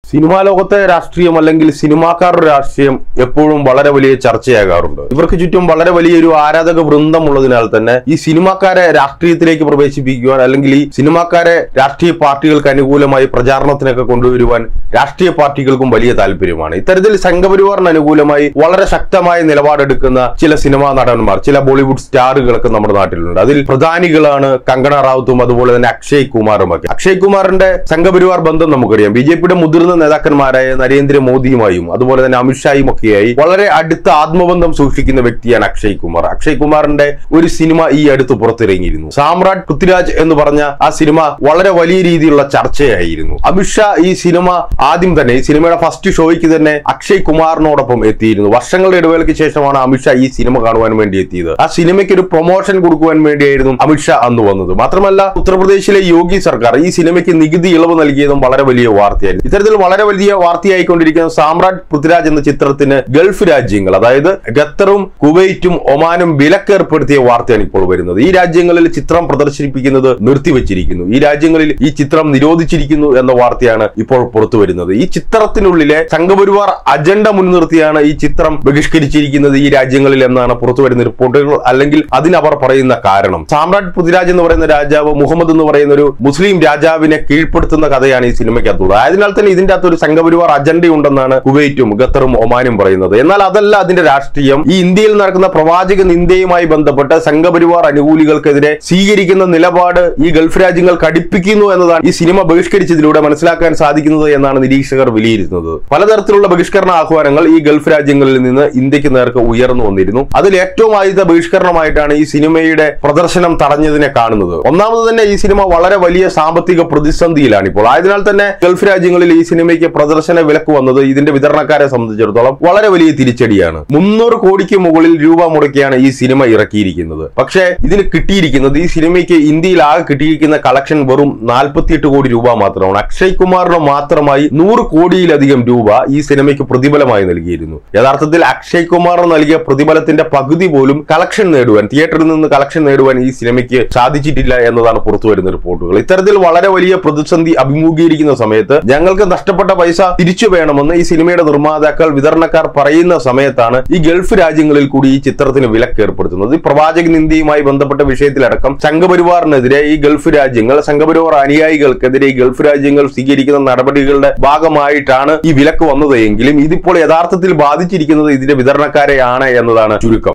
Cinema ലോകത്തെ രാഷ്ട്രീയം അല്ലെങ്കിൽ സിനിമാക്കാരുടെ രാഷ്ട്രീയം എപ്പോഴും വളരെ വലിയ ചർച്ചയാകാറുണ്ട്. ഇവർക്ക് ചുറ്റും വളരെ വലിയൊരു ആരാധക വൃന്ദം ഉള്ളതിനാൽ തന്നെ ഈ സിനിമാക്കാരെ രാഷ്ട്രീയത്തിലേക്ക് പ്രവേശിപ്പിക്കുവാൻ അല്ലെങ്കിൽ ഈ സിനിമാക്കാരെ രാഷ്ട്രീയ പാർട്ടികൾക്ക് അനുകൂലമായി പ്രചാരണത്തിനൊക്കെ കൊണ്ടുവരുവാൻ രാഷ്ട്രീയ പാർട്ടികൾക്കും വലിയ താല്പര്യമാണ്. ഇത്തരത്തിൽ സംഘപരിവാറിന് അനുകൂലമായി വളരെ ശക്തമായ നിലപാടെടുക്കുന്ന ചില സിനിമാ നടന്മാർ, ചില ബോളിവുഡ് സ്റ്റാറുകളൊക്കെ നമ്മുടെ നാട്ടിലുണ്ട്. അതിൽ പ്രധാനികളാണ് കങ്കണ റാവുത്തും അതുപോലെ തന്നെ അക്ഷയ് കുമാറും ഒക്കെ. അക്ഷയ് കുമാറിന്റെ സംഘപരിവാർ ബന്ധം നമുക്കറിയാം. ബിജെപിയുടെ മുതിർന്ന നേതാക്കന്മാരായ നരേന്ദ്രമോദിയുമായും അതുപോലെ തന്നെ അമിത്ഷായും ഒക്കെയായി വളരെ അടുത്ത ആത്മബന്ധം സൂക്ഷിക്കുന്ന വ്യക്തിയാണ് അക്ഷയ് കുമാർ. അക്ഷയ് കുമാറിന്റെ ഒരു സിനിമ ഈ അടുത്ത് പുറത്തിറങ്ങിയിരുന്നു. സാമ്രാട്ട് പൃഥ്വിരാജ് എന്ന് പറഞ്ഞ ആ സിനിമ വളരെ വലിയ രീതിയിലുള്ള ചർച്ചയായിരുന്നു. അമിത്ഷാ ഈ സിനിമ ആദ്യം തന്നെ ഈ സിനിമയുടെ ഫസ്റ്റ് ഷോയ്ക്ക് തന്നെ അക്ഷയ് കുമാറിനോടൊപ്പം എത്തിയിരുന്നു. വർഷങ്ങളുടെ ഇടവേളയ്ക്ക് ശേഷമാണ് അമിത്ഷാ ഈ സിനിമ കാണുവാൻ വേണ്ടി എത്തിയത്. ആ സിനിമയ്ക്ക് ഒരു പ്രൊമോഷൻ കൊടുക്കുവാൻ വേണ്ടിയായിരുന്നു അമിത്ഷാ അന്ന് വന്നത്. മാത്രമല്ല ഉത്തർപ്രദേശിലെ യോഗി സർക്കാർ ഈ സിനിമയ്ക്ക് നികുതി ഇളവ് നൽകിയതും വളരെ വലിയ വാർത്തയായിരുന്നു. ഇത്തരത്തിൽ വളരെ വലിയ വാർത്തയായിക്കൊണ്ടിരിക്കുന്ന സാമ്രാട്ട് പൃഥ്വിരാജ് എന്ന ചിത്രത്തിന് ഗൾഫ് രാജ്യങ്ങൾ, അതായത് ഖത്തറും കുവൈറ്റും ഒമാനും വിലക്കേർപ്പെടുത്തിയ വാർത്തയാണ് ഇപ്പോൾ വരുന്നത്. ഈ രാജ്യങ്ങളിൽ ചിത്രം പ്രദർശിപ്പിക്കുന്നത് നിർത്തിവെച്ചിരിക്കുന്നു. ഈ രാജ്യങ്ങളിൽ ഈ ചിത്രം നിരോധിച്ചിരിക്കുന്നു എന്ന വാർത്തയാണ് ഇപ്പോൾ പുറത്തു വരുന്നത്. ഈ ചിത്രത്തിനുള്ളിലെ സംഘപരിവാർ അജണ്ട മുൻനിർത്തിയാണ് ഈ ചിത്രം ബഹിഷ്കരിച്ചിരിക്കുന്നത് ഈ രാജ്യങ്ങളിൽ എന്നാണ് പുറത്തു വരുന്ന റിപ്പോർട്ടുകൾ. അല്ലെങ്കിൽ അതിനവർ പറയുന്ന കാരണം സാമ്രാട്ട് പൃഥ്വിരാജ് എന്ന് പറയുന്ന രാജാവ് മുഹമ്മദ് എന്ന് പറയുന്ന ഒരു മുസ്ലിം രാജാവിനെ കീഴ്പ്പെടുത്തുന്ന കഥയാണ് ഈ സിനിമയ്ക്കകത്തുള്ളത്. ആയതിനാൽ തന്നെ ഇതിന്റെ അകത്ത് ഒരു സംഘപരിവാർ അജണ്ടയുണ്ടെന്നാണ് കുവൈറ്റും ഖത്തറും ഒമാനും പറയുന്നത്. എന്നാൽ അതല്ല അതിന്റെ രാഷ്ട്രീയം. ഈ ഇന്ത്യയിൽ നടക്കുന്ന പ്രവാചക നിന്ദയുമായി ബന്ധപ്പെട്ട് സംഘപരിവാർ അനുകൂലികൾക്കെതിരെ സ്വീകരിക്കുന്ന നിലപാട് ഈ ഗൾഫ് രാജ്യങ്ങൾ കടുപ്പിക്കുന്നു എന്നതാണ് ഈ സിനിമ ബഹിഷ്കരിച്ചതിലൂടെ മനസ്സിലാക്കാൻ സാധിക്കുന്നത് എന്നാണ് നിരീക്ഷകർ വിലയിരുത്തുന്നത്. പലതരത്തിലുള്ള ബഹിഷ്കരണ ആഹ്വാനങ്ങൾ ഈ ഗൾഫ് രാജ്യങ്ങളിൽ നിന്ന് ഇന്ത്യക്ക് നേർക്ക് ഉയർന്നു വന്നിരുന്നു. അതിൽ ഏറ്റവും ആദ്യത്തെ ബഹിഷ്കരണമായിട്ടാണ് ഈ സിനിമയുടെ പ്രദർശനം തടഞ്ഞതിനെ കാണുന്നത്. ഒന്നാമത് തന്നെ ഈ സിനിമ വളരെ വലിയ സാമ്പത്തിക പ്രതിസന്ധിയിലാണ് ഇപ്പോൾ. ആയതിനാൽ തന്നെ ഗൾഫ് രാജ്യങ്ങളിൽ ഈ സിനിമയ്ക്ക് പ്രദർശന വിലക്ക് വന്നത് ഇതിന്റെ വിതരണക്കാരെ സംബന്ധിച്ചിടത്തോളം വളരെ വലിയ തിരിച്ചടിയാണ്. 300 കോടിക്ക് മുകളിൽ രൂപ മുടക്കിയാണ് ഈ സിനിമ ഇറക്കിയിരിക്കുന്നത്. പക്ഷേ ഇതിന് കിട്ടിയിരിക്കുന്നത്, ഈ സിനിമയ്ക്ക് ഇന്ത്യയിൽ ആകെ കിട്ടിയിരിക്കുന്ന കളക്ഷൻ വെറും 48 കോടി രൂപ മാത്രമാണ്. അക്ഷയ് കുമാറിന് മാത്രമായി 100 കോടിയിലധികം രൂപ ഈ സിനിമയ്ക്ക് പ്രതിഫലമായി നൽകിയിരുന്നു. യഥാർത്ഥത്തിൽ അക്ഷയ് കുമാർ നൽകിയ പ്രതിഫലത്തിന്റെ പകുതി പോലും കളക്ഷൻ നേടുവാൻ, തിയേറ്ററിൽ നിന്ന് കളക്ഷൻ നേടുവാൻ ഈ സിനിമയ്ക്ക് സാധിച്ചിട്ടില്ല എന്നതാണ് പുറത്തുവരുന്ന റിപ്പോർട്ടുകൾ. ഇത്തരത്തിൽ വളരെ വലിയ പ്രതിസന്ധി അഭിമുഖീകരിക്കുന്ന സമയത്ത് ഞങ്ങൾക്ക് നഷ്ടപ്പെട്ട പൈസ തിരിച്ചു വേണമെന്ന് ഈ സിനിമയുടെ നിർമ്മാതാക്കൾ, വിതരണക്കാർ പറയുന്ന സമയത്താണ് ഈ ഗൾഫ് രാജ്യങ്ങളിൽ കൂടി ഈ ചിത്രത്തിന് വിലക്ക് ഏർപ്പെടുത്തുന്നത്. ഈ പ്രവാചക നിന്ദയുമായി ബന്ധപ്പെട്ട വിഷയത്തിലടക്കം സംഘപരിവാറിനെതിരെ ഈ ഗൾഫ് രാജ്യങ്ങൾ, സംഘപരിവാർ അനുയായികൾക്കെതിരെ ഈ ഗൾഫ് രാജ്യങ്ങൾ സ്വീകരിക്കുന്ന നടപടികളുടെ ഭാഗമായിട്ടാണ് ഈ വിലക്ക് വന്നത് എങ്കിലും ഇതിപ്പോൾ യഥാർത്ഥത്തിൽ ബാധിച്ചിരിക്കുന്നത് ഇതിന്റെ വിതരണക്കാരെയാണ് എന്നതാണ് ചുരുക്കം.